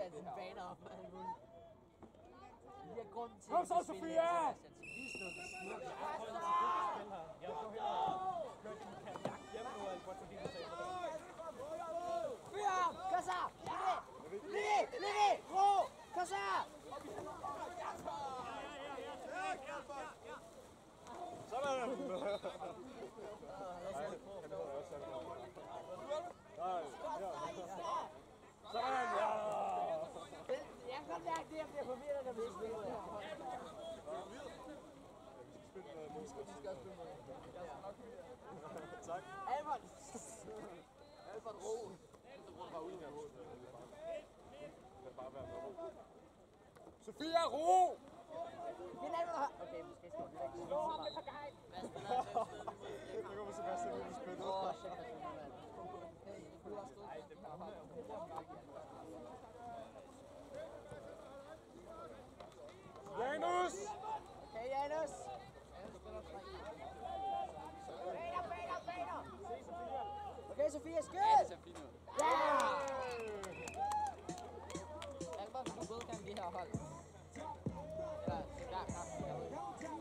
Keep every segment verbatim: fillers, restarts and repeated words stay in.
han sine baner op. Det er grunden til, kom så, Sofia! Lige slået det smukt. Jeg har prøvet at spille her. Jeg har stået her og kørt en kajak hjem nu, eller hvor fordi du sagde på det. Fyr ham! Kom så! Lille! Lille! Ro! Kom så! Sådan! Sådan, ja! Jeg kan godt mærke det, jeg bliver forvirret, når vi ikke spiller det. Vi skal spille med. Tak. Albert! Albert, ro! Sofia, ro! Find Albert her! Okay, måske skal vi ikke slå ham med på gej! Hvad spiller han? Det går med Sebastian ud i spillet. Åh, shit, der spiller mand. Hey, du har stået. Ej, det er bare Janus! Okay, Janus! Baner, baner, baner! Okay, Sofia, skyd! Ja, det ser fint ud. Ja! Albert, du godkender det her hold. Eller, det er klart, jeg ved ikke.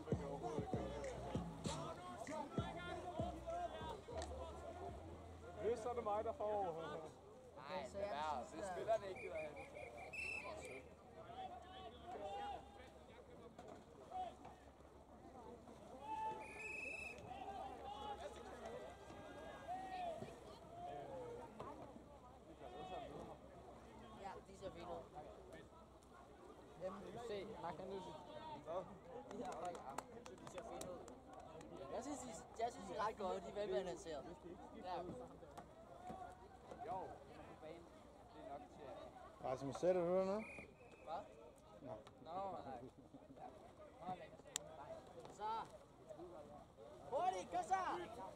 Det så er det mig, der får. Nej, det er værd. Det spiller det ikke, der er. Ja, de ser fint ud. Jamen, du se, man kan nu se. De her hold, de ser fint ud. Jeg synes, de, jeg synes, de er ret gode. De er velbalanceret. Ja. Jo, på banen. Det er nok til at... Rasmus, sætter du der nu? Hvad? Nå. Nå, nej. Ja. Så. Hurtigt, kom så!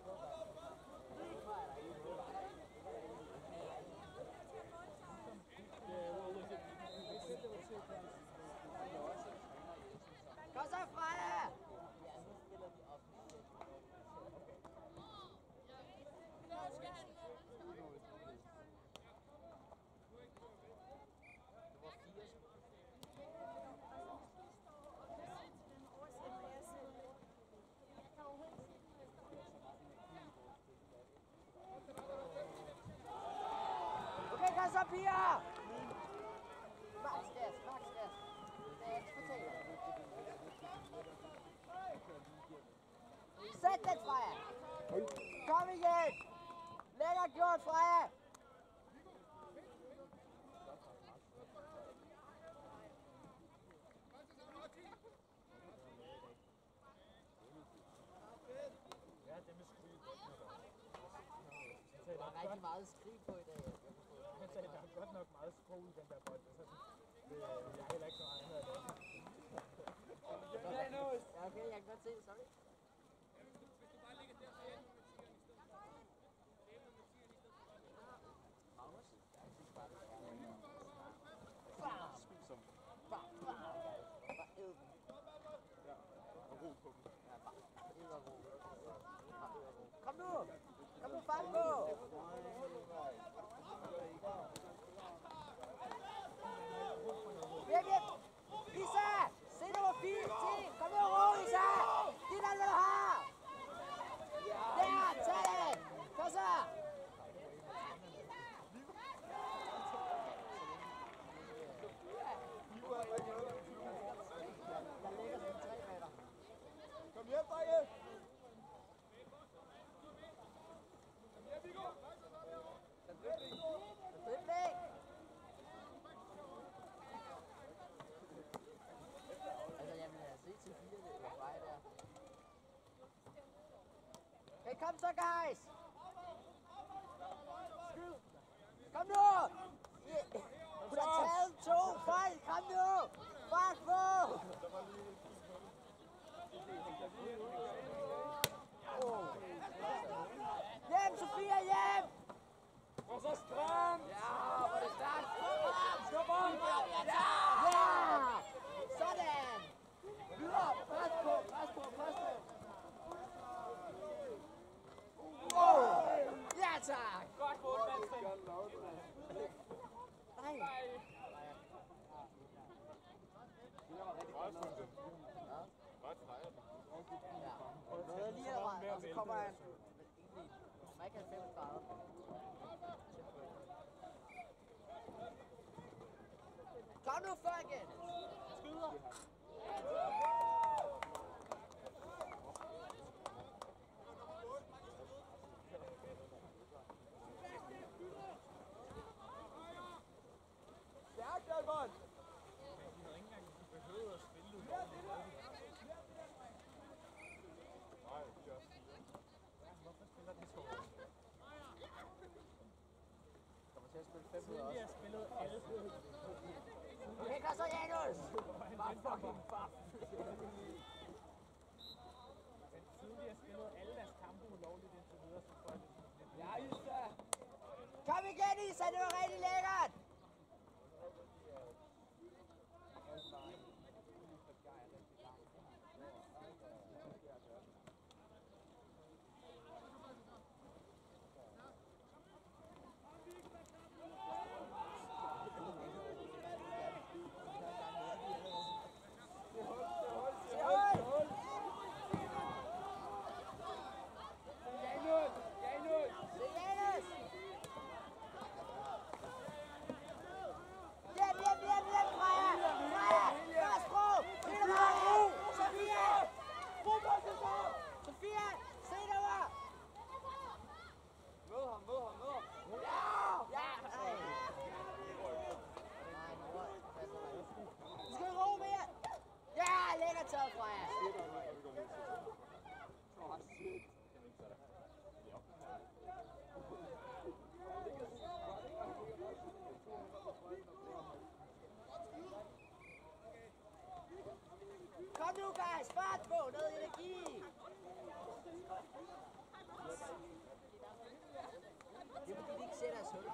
Kom så, Freja! Okay, kom så, piger! Max gas, max gas. Det er ikke fortæller. Sæt den, Freja! Kom igen! Lækker gjort, Freja! Ja, det med skrig. Der er rigtig meget skrig på i dag. Han sagde, der er godt nok meget sprog i den der bold. Så det, jeg er heller ikke så meget andet af det. Ja, okay, jeg kan godt se det. Sorry. Som. Bare, bare, bare æd den. Ja, og ro på dem. Ja, bare æd og ro. Kom nu! Kom nu, fang på! Virk, virk! Lisa! Se nu, hvor fint! Se! Kom nu, ro, Lisa! Det er alt, hvad du har! Der! Tag det! Kom så! Der ligger sådan tre meter. Kom hjem, drenge! Dribling! Altså, jeg vil have set til fire det var vej der. Okay, kom så, guys! Skyd! Kom nu! Yeah. Hun har taget to fejl! Kom nu! Fuck på! Oh. Hjem, Sofia, hjem! Og så stramt! Ja, hvor er det stærkt! Skub om! Ja! Ja! Sådan! Videre! Pres på, pres på, pres på! Wow! Ja, tak! Godt gået, Madsen! Nej! Ja, noget lige herfra, og så kommer han egentlig smæk halvfems grader. Kom nu, fucking! Skyder! Stærkt, Albert! De havde ikke engang behøvet at spille det. Nej, det er også fire. Hvorfor spiller de så? Kommer til at spille fem minutter Tidligere også. spillede alle. Hækker så, Janus! Bare fucking far. Men tidligere spillede alle deres kampe ulovligt indtil videre, så får jeg det sådan lidt. Ja, Isa! Kom igen, Isa! Det var rigtig lækkert! Kom nu, guys! Fart på! Noget energi! Det er fordi, de ikke ser deres hul.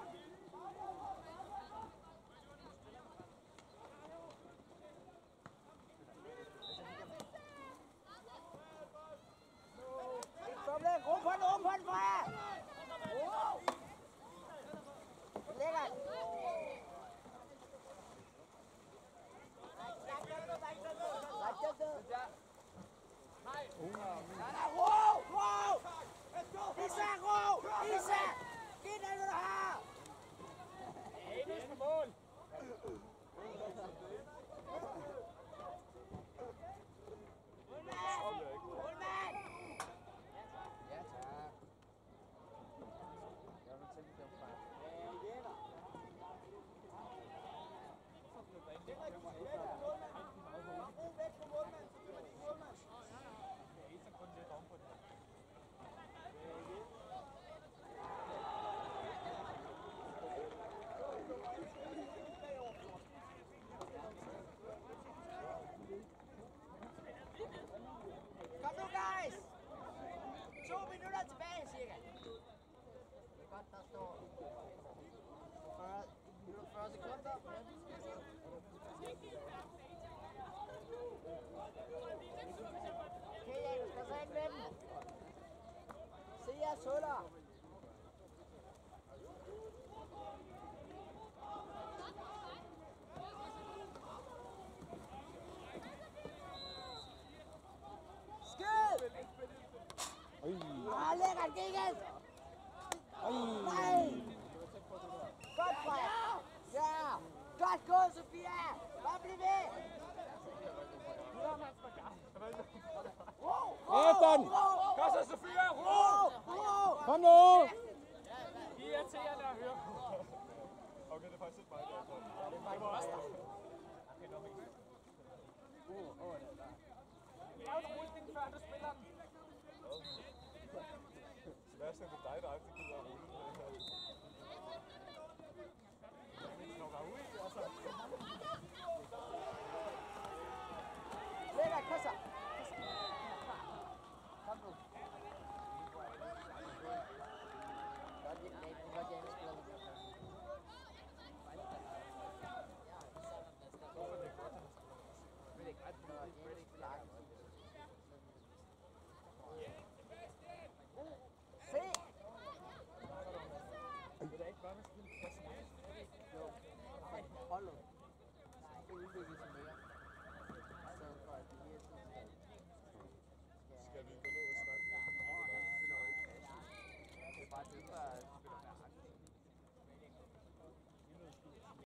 Ikke problem! Rum på den! Rum på den, Freja! Wow! Lækkert! Nej, nej, wow, wow! Isa, ro! Isa! Giv den, hvad du har! Janus på mål! Målmand! Målmand! Ja, tak. Jeg vil tænke dem fra. Kom nu, guys! To minutter tilbage, cirka. Det er godt, der står fyrre, fyrre sekunder. Okay, Janus, skal så ind med den. Se jeres huller. Skyd! Ah, lækkert, Gigas! Nej! Godt, Freja! Ja! Godt gået, Sofia! Bare bliv ved! Wow! Efter! Kom så, Sofia! Wow! Wow! Kom nu! I er irriterende at høre. Okay, det er faktisk ikke mig, der er sådan. Det var også dig. Okay, det var mig. Uh, åh, det er der. Lav en rulling, før du spiller den. Sebastian, det er dig, der er